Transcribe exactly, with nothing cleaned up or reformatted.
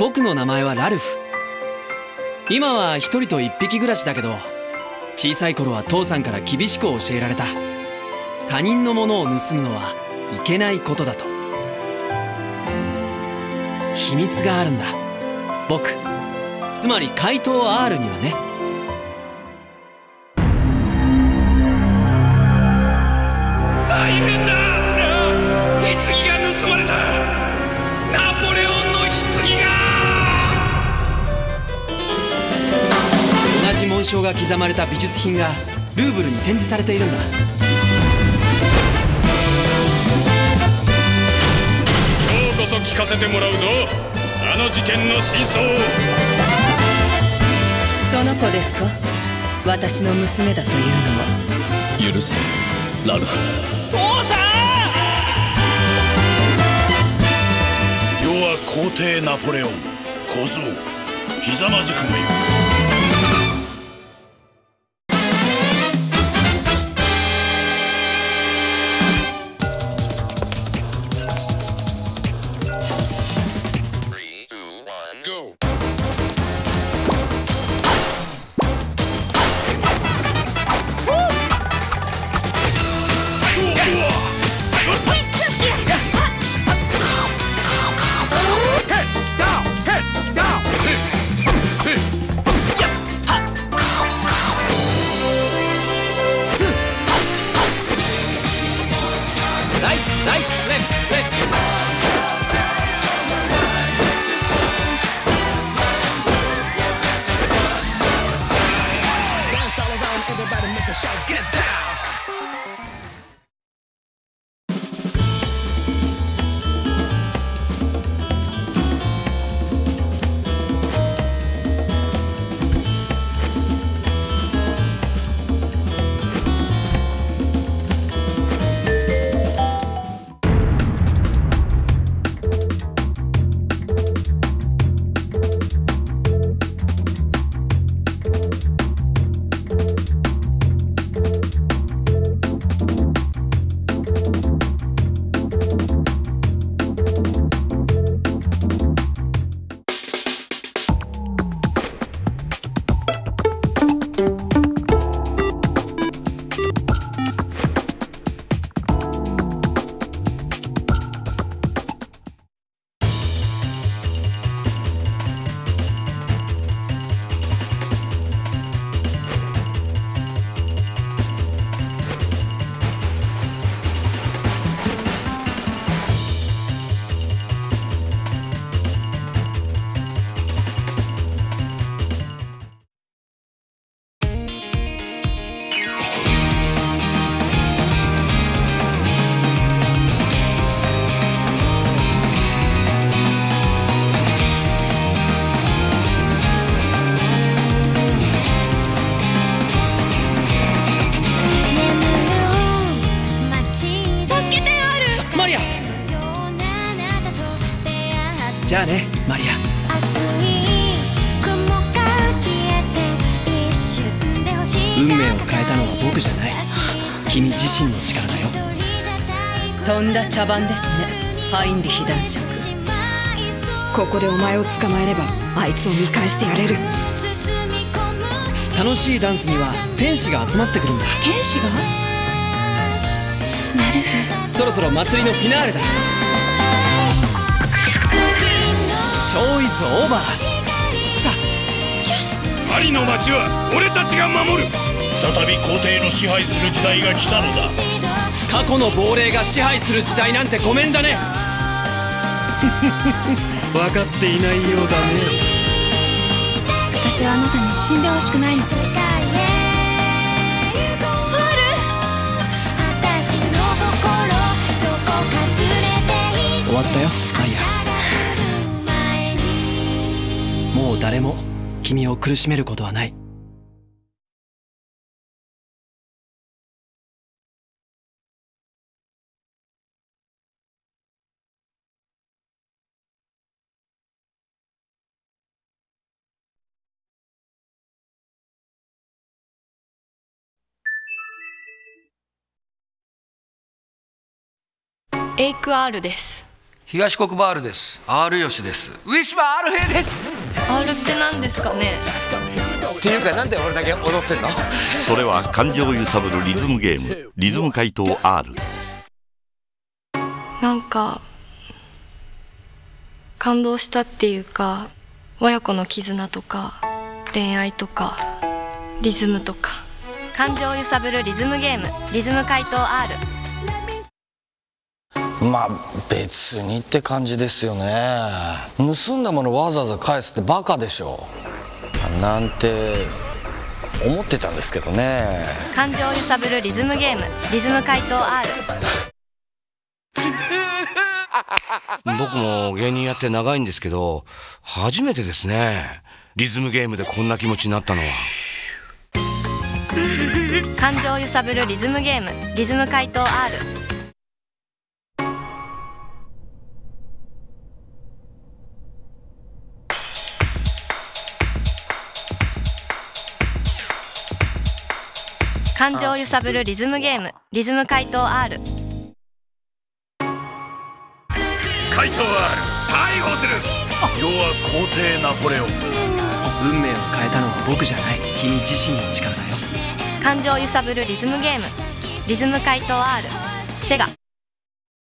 僕の名前はラルフ。今は一人と一匹暮らしだけど、小さい頃は父さんから厳しく教えられた。他人のものを盗むのはいけないことだと。秘密があるんだ、僕、つまり怪盗 R にはね。 大変だ！棺が盗まれた！ナポレオンの棺が！ 同じ紋章が刻まれた美術品がルーブルに展示されているんだ。 今日こそ聞かせてもらうぞ、あの事件の真相を。 その子ですか？私の娘だというのは。 許せラルフ。 父さん！世は皇帝ナポレオン、小僧ひざまずくがよ。 じゃあね、マリア。運命を変えたのは僕じゃない。君自身の力だよ。 とんだ茶番ですね、ハインリヒ男爵。 ここでお前を捕まえればあいつを見返してやれる。 楽しいダンスには天使が集まってくるんだ。 天使が？なるほど。 そろそろ祭りのフィナーレだ。ショーイズオーバー。さあ、 パリの街は俺たちが守る。 再び皇帝の支配する時代が来たのだ。 過去の亡霊が支配する時代なんてごめんだね。分かっていないようだね。 私はあなたに死んでほしくないの。 終わったよ、マリア。もう誰も君を苦しめることはない。 エイク アール です。 東国バールです。 R 吉です。 上島 R 平です。 R って何ですかね。 っていうかなんで俺だけ踊ってんの。 それは感情を揺さぶるリズムゲーム、リズム回答 R。 なんか感動したっていうか、親子の絆とか恋愛とかリズムとか。 感情を揺さぶるリズムゲーム、リズム回答 R。 まあ別にって感じですよね。盗んだものわざわざ返すってバカでしょなんて思ってたんですけどね。 感情を揺さぶるリズムゲーム、リズム回答 R。 僕も芸人やって長いんですけど、初めてですね、リズムゲームでこんな気持ちになったのは。 感情を揺さぶるリズムゲーム、リズム回答 R。 感情を揺さぶるリズムゲーム、リズム回答 R。 回答 R 逮捕する。 世は皇帝ナポレオン。 運命を変えたのは僕じゃない、君自身の力だよ。 感情を揺さぶるリズムゲーム、リズム回答 R。 セガ。